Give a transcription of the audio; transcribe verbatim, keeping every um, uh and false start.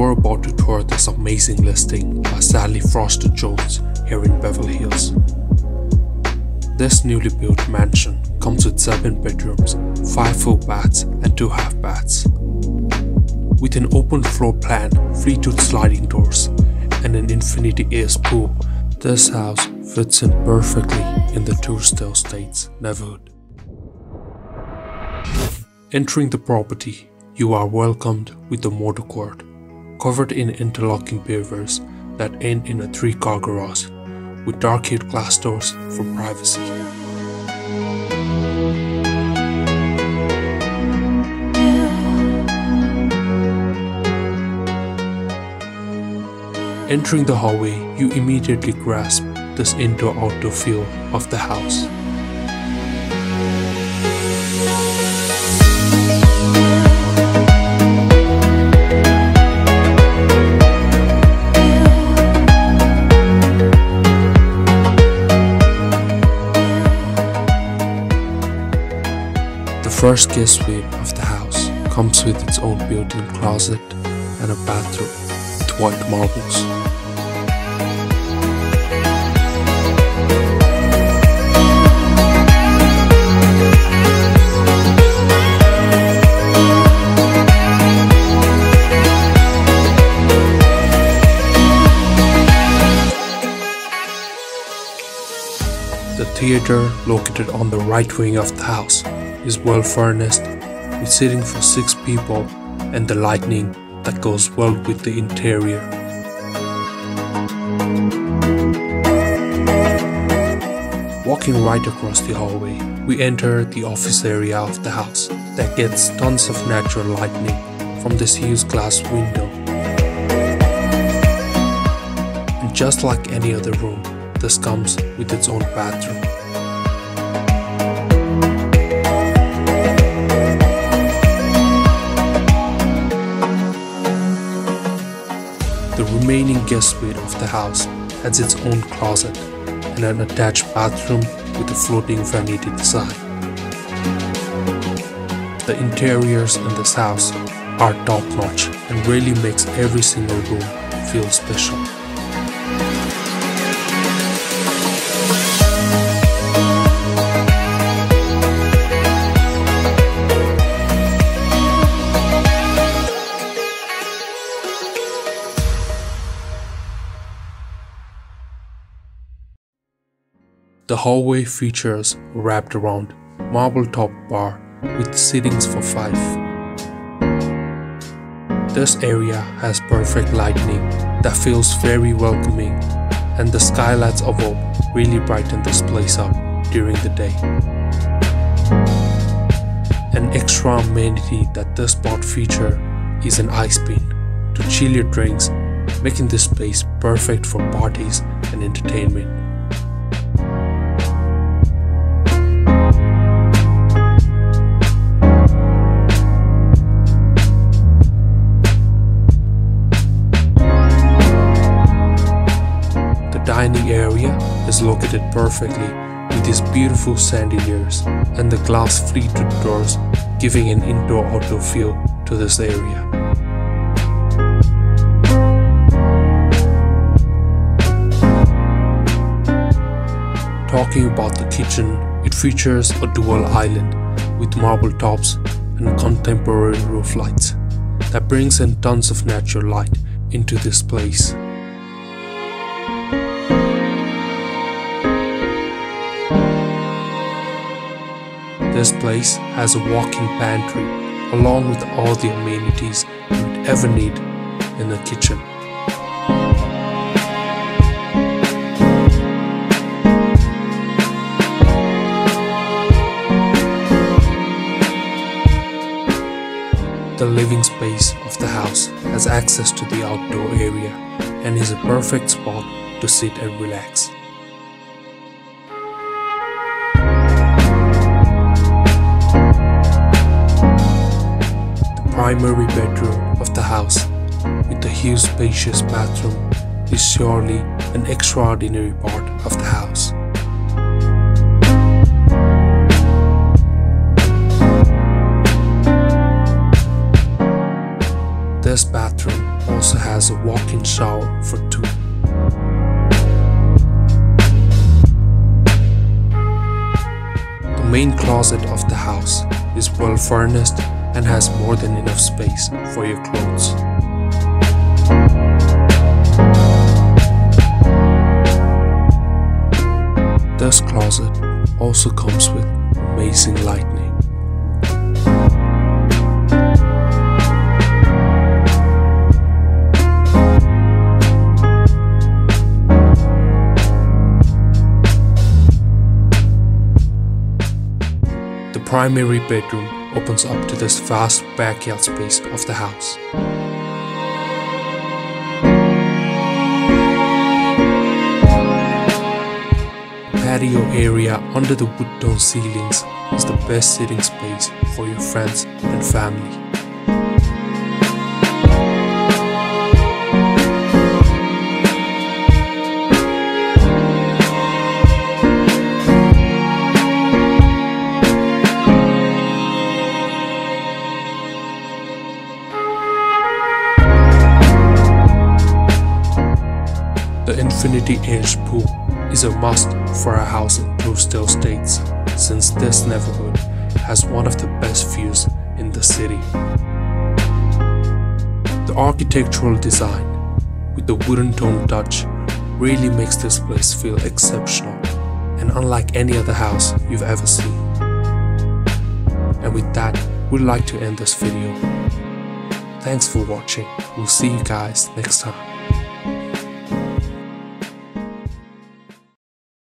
We're about to tour this amazing listing by Sally Foster Jones here in Beverly Hills. This newly built mansion comes with seven bedrooms, five full baths and two half baths. With an open floor plan, Fleetwood sliding doors and an infinity ace pool, this house fits in perfectly in the Trousdale Estate's neighborhood. Entering the property, you are welcomed with the motor court, covered in interlocking pavers that end in a three-car garage, with dark-hued glass doors for privacy. Entering the hallway, you immediately grasp this indoor-outdoor feel of the house. The first guest suite of the house comes with its own built-in closet and a bathroom with white marbles. The theater, located on the right wing of the house, is well furnished with seating for six people and the lighting that goes well with the interior. Walking right across the hallway, we enter the office area of the house that gets tons of natural lighting from this huge glass window. And just like any other room, this comes with its own bathroom. The remaining guest suite of the house has its own closet and an attached bathroom with a floating vanity design. The interiors in this house are top-notch and really makes every single room feel special. The hallway features a wrapped around marble top bar with seatings for five. This area has perfect lighting that feels very welcoming, and the skylights above really brighten this place up during the day. An extra amenity that this spot feature is an ice bin to chill your drinks, making this space perfect for parties and entertainment. The dining area is located perfectly with these beautiful chandeliers and the glass Fleetwood doors, giving an indoor-outdoor feel to this area. Talking about the kitchen, it features a dual island with marble tops and contemporary roof lights that brings in tons of natural light into this place. This place has a walk-in pantry along with all the amenities you would ever need in a kitchen. The living space of the house has access to the outdoor area and is a perfect spot to sit and relax. The primary bedroom of the house, with the huge spacious bathroom, is surely an extraordinary part of the house. This bathroom also has a walk-in shower for two. The main closet of the house is well furnished and has more than enough space for your clothes. This closet also comes with amazing lighting. The primary bedroom opens up to this vast backyard space of the house. Patio area under the wood tone ceilings is the best sitting space for your friends and family. The infinity-edged pool is a must for a house in Trousdale Estate, since this neighborhood has one of the best views in the city. The architectural design with the wooden tone touch really makes this place feel exceptional and unlike any other house you've ever seen. And with that, we'd like to end this video. Thanks for watching. We'll see you guys next time.